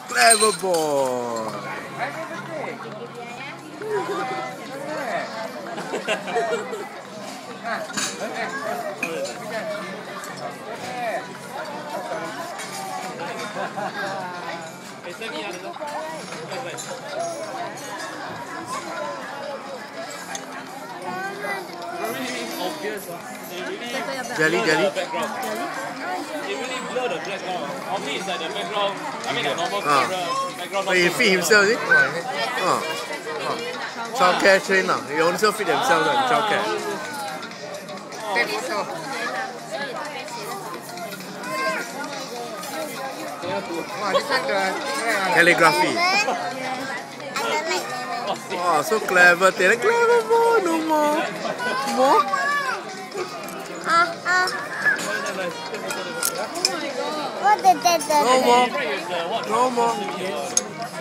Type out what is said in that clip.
Clever boy. Jelly. It really blur the background. Only it's like the background. I mean, like normal camera background. But he feed himself, is it? Childcare trainer. He also feed themselves in childcare. Calligraphy. Wow, so clever. They're like, clever boy, no more. More? What did that do? No more. No more.